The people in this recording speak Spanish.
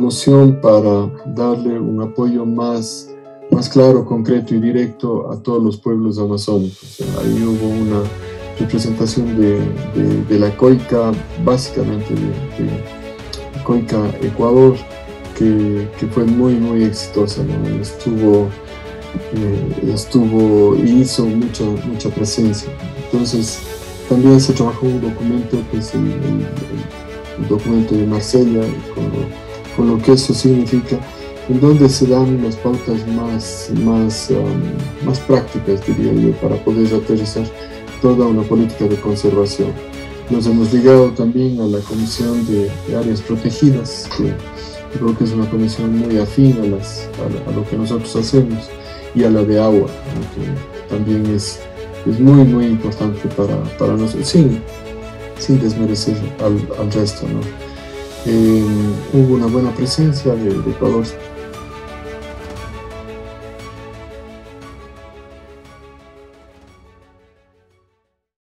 moción para darle un apoyo más claro, concreto y directo a todos los pueblos amazónicos. Ahí hubo una representación de la COICA, básicamente de COICA Ecuador, que fue muy exitosa, ¿no? Estuvo y hizo mucha presencia. Entonces también se trabajó un documento que es el documento de Marsella, con lo que eso significa, en donde se dan las pautas más prácticas, diría yo, para poder aterrizar toda una política de conservación. Nos hemos ligado también a la Comisión de Áreas Protegidas, que creo que es una comisión muy afín a lo que nosotros hacemos, y a la de agua, ¿no? Que también es muy importante para nosotros, sin desmerecer al resto, ¿no? Hubo una buena presencia de Ecuador